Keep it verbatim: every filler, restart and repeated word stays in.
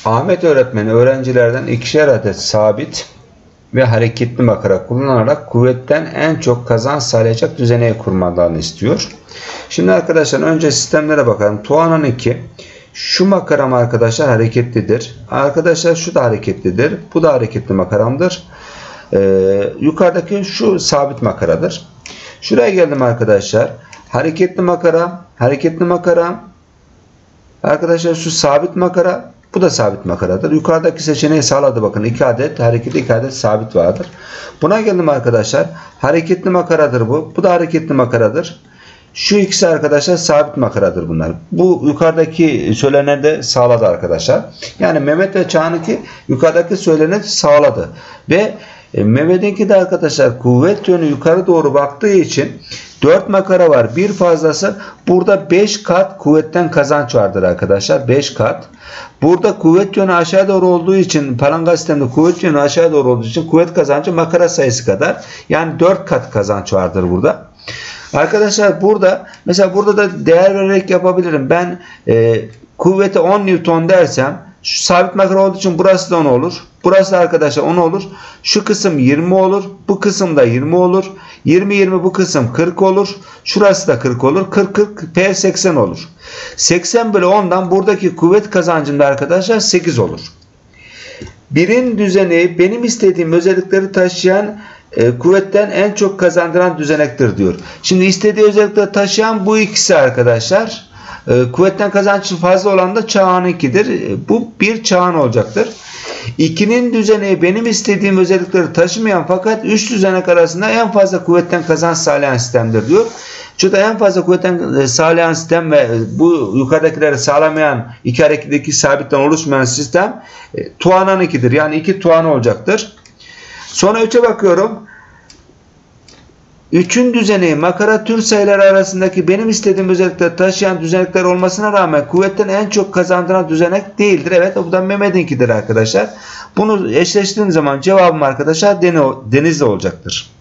Ahmet öğretmen öğrencilerden ikişer adet sabit ve hareketli makara kullanarak kuvvetten en çok kazanç sağlayacak düzeneği kurmalarını istiyor. Şimdi arkadaşlar önce sistemlere bakalım. Tuğanın iki. Şu makaram arkadaşlar hareketlidir. Arkadaşlar şu da hareketlidir. Bu da hareketli makaramdır. Ee, yukarıdaki şu sabit makaradır. Şuraya geldim arkadaşlar. Hareketli makara, hareketli makara. Arkadaşlar şu sabit makara, bu da sabit makaradır. Yukarıdaki seçeneği sağladı bakın. iki adet hareketli, iki adet sabit vardır. Buna geldim arkadaşlar. Hareketli makaradır bu. Bu da hareketli makaradır. Şu ikisi arkadaşlar sabit makaradır bunlar. Bu yukarıdaki söyleneni de sağladı arkadaşlar. Yani Mehmet ve Çağan'ınki yukarıdaki söyleneni sağladı. Ve e, Mehmet'inki de arkadaşlar kuvvet yönü yukarı doğru baktığı için dört makara var. Bir fazlası burada beş kat kuvvetten kazanç vardır arkadaşlar. beş kat. Burada kuvvet yönü aşağı doğru olduğu için palanga sisteminde kuvvet yönü aşağı doğru olduğu için kuvvet kazancı makara sayısı kadar. Yani dört kat kazanç vardır burada. Arkadaşlar burada mesela burada da değer vererek yapabilirim. Ben e, kuvveti on Newton dersem şu sabit makara olduğu için burası da on olur. Burası da arkadaşlar on olur. Şu kısım yirmi olur. Bu kısım da yirmi olur. yirmi yirmi bu kısım kırk olur. Şurası da kırk olur. kırk kırk P seksen olur. seksen bölü ondan buradaki kuvvet kazancında arkadaşlar sekiz olur. Birin düzeni benim istediğim özellikleri taşıyan e, kuvvetten en çok kazandıran düzenektir diyor. Şimdi istediği özellikleri taşıyan bu ikisi arkadaşlar. E, kuvvetten kazancı fazla olan da Çağan ikidir. E, bu bir Çağan olacaktır. ikinin düzeni benim istediğim özellikleri taşımayan fakat üç düzenek arasında en fazla kuvvetten kazanç sağlayan sistemdir diyor. Şurada en fazla kuvvetten sağlayan sistem ve bu yukarıdakileri sağlamayan iki hareketli sabitten oluşmayan sistem e, Tuğanan ikidir. Yani iki Tuğan olacaktır. Sonra üçe bakıyorum. üçün düzeneği makara tür sayıları arasındaki benim istediğim özellikleri taşıyan düzenekler olmasına rağmen kuvvetten en çok kazandıran düzenek değildir. Evet, bu da Mehmet'inkidir arkadaşlar. Bunu eşleştirdiğim zaman cevabım arkadaşlar Denizli olacaktır.